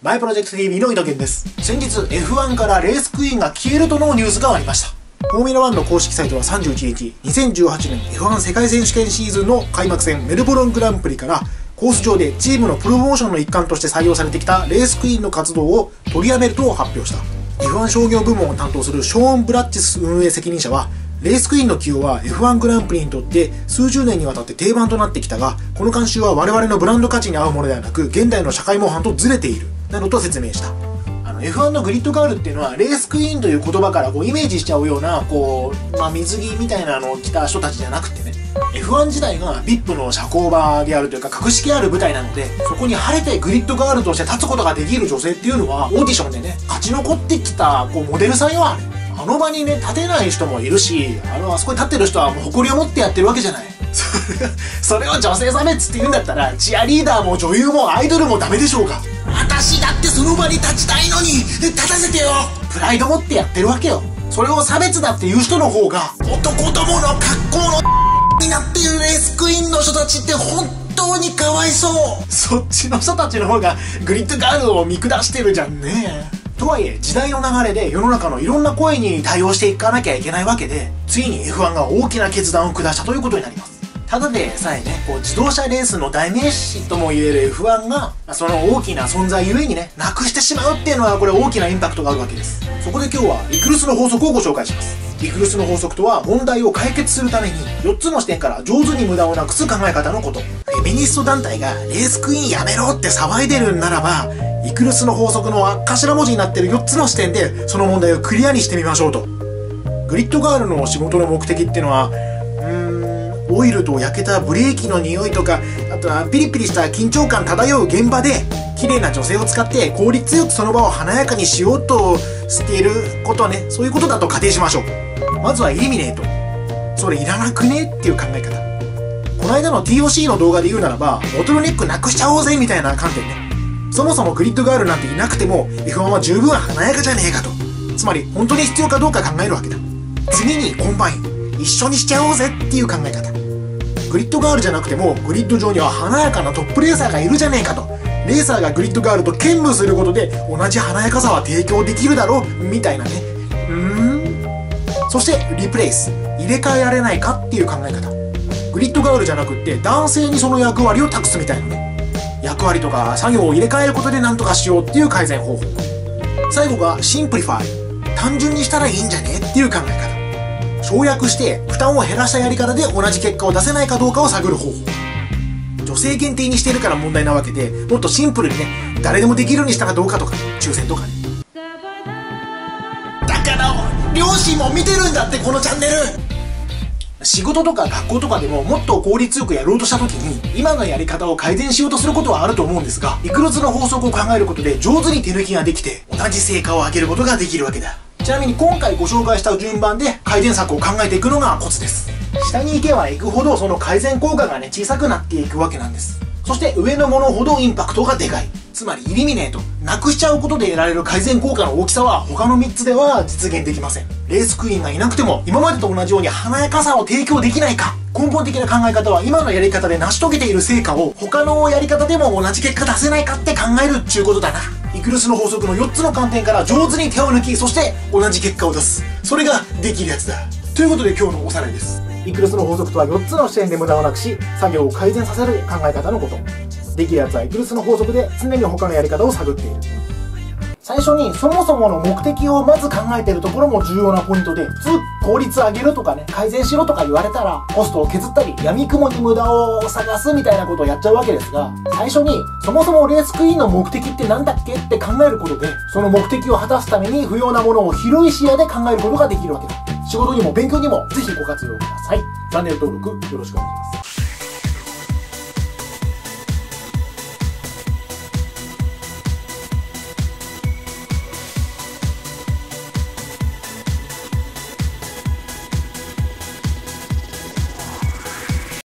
マイプロジェクト TV の井戸源です。先日 F1 からレースクイーンが消えるとのニュースがありました。フォーミュラ1の公式サイトは31日、2018年 F1 世界選手権シーズンの開幕戦メルボルングランプリからコース上でチームのプロモーションの一環として採用されてきたレースクイーンの活動を取りやめると発表した。F1 商業部門を担当するショーン・ブラッチス運営責任者は、レースクイーンの起用は F1 グランプリにとって数十年にわたって定番となってきたが、この慣習は我々のブランド価値に合うものではなく、現代の社会模範とずれているなどと説明した。F1 のグリッドガールっていうのはレースクイーンという言葉からイメージしちゃうような水着みたいなのを着た人たちじゃなくてね、 F1 自体が VIP の社交場であるというか格式ある舞台なので、そこに晴れてグリッドガールとして立つことができる女性っていうのはオーディションでね勝ち残ってきたモデルさんよ。あの場にね立てない人もいるし、あそこに立ってる人はもう誇りを持ってやってるわけじゃない。それを女性差別って言うんだったら、チアリーダーも女優もアイドルもダメでしょうか。私だってその場に立ちたいのに立たせてよ。プライド持ってやってるわけよ。それを差別だっていう人の方が、男どもの格好のになっているレースクイーンの人たちって本当にかわいそう。そっちの人たちの方がグリッドガールを見下してるじゃんね。とはいえ時代の流れで世の中のいろんな声に対応していかなきゃいけないわけで、ついに F1 が大きな決断を下したということになります。ただでさえね自動車レースの代名詞ともいえる F1 がその大きな存在ゆえにねなくしてしまうっていうのは、これ大きなインパクトがあるわけです。そこで今日はイクルスの法則をご紹介します。イクルスの法則とは、問題を解決するために4つの視点から上手に無駄をなくす考え方のこと。フェミニスト団体がレースクイーンやめろって騒いでるんならば、イクルスの法則の頭文字になってる4つの視点でその問題をクリアにしてみましょうと。グリッドガールの仕事の目的っていうのは、オイルと焼けたブレーキの匂いとか、あとはピリピリした緊張感漂う現場で綺麗な女性を使って効率よくその場を華やかにしようとしていることね、そういうことだと仮定しましょう。まずはイリミネート。それいらなくねっていう考え方。この間の TOC の動画で言うならば、ボトルネックなくしちゃおうぜみたいな観点ね。そもそもグリッドガールなんていなくても F1 は十分華やかじゃねえかと。つまり本当に必要かどうか考えるわけだ。次にコンバイン。一緒にしちゃおうぜっていう考え方。グリッドガールじゃなくてもグリッド上には華やかなトップレーサーがいるじゃねえかと。レーサーがグリッドガールと兼務することで同じ華やかさは提供できるだろうみたいなね。そしてリプレイス。入れ替えられないかっていう考え方。グリッドガールじゃなくって男性にその役割を託すみたいなね。役割とか作業を入れ替えることで何とかしようっていう改善方法。最後がシンプリファイ。単純にしたらいいんじゃねっていう考え方。省略して負担を減らしたやり方で同じ結果を出せないかどうかを探る方法。女性限定にしているから問題なわけで、もっとシンプルにね誰でもできるようにしたらどうかとか、抽選とかね。だから両親も見てるんだって、このチャンネル。仕事とか学校とかでももっと効率よくやろうとした時に今のやり方を改善しようとすることはあると思うんですが、イクルスの法則を考えることで上手に手抜きができて同じ成果を上げることができるわけだ。ちなみに今回ご紹介した順番で改善策を考えていくのがコツです。下に行けば行くほどその改善効果がね小さくなっていくわけなんです。そして上のものほどインパクトがでかい。つまりイリミネート。なくしちゃうことで得られる改善効果の大きさは他の3つでは実現できません。レースクイーンがいなくても今までと同じように華やかさを提供できないか。根本的な考え方は、今のやり方で成し遂げている成果を他のやり方でも同じ結果出せないかって考えるっちゅうことだな。イクルスの法則の4つの観点から上手に手を抜き、そして同じ結果を出す。それができるやつだ。ということで今日のおさらいです。イクルスの法則とは4つの視点で無駄をなくし作業を改善させる考え方のこと。できるやつはイクルスの法則で常に他のやり方を探っている。最初にそもそもの目的をまず考えているところも重要なポイントで、普通効率上げるとかね改善しろとか言われたらコストを削ったり闇雲に無駄を探すみたいなことをやっちゃうわけですが、最初にそもそもレースクイーンの目的ってなんだっけって考えることで、その目的を果たすために不要なものを広い視野で考えることができるわけだ。仕事にも勉強にもぜひご活用ください。チャンネル登録よろしくお願いします。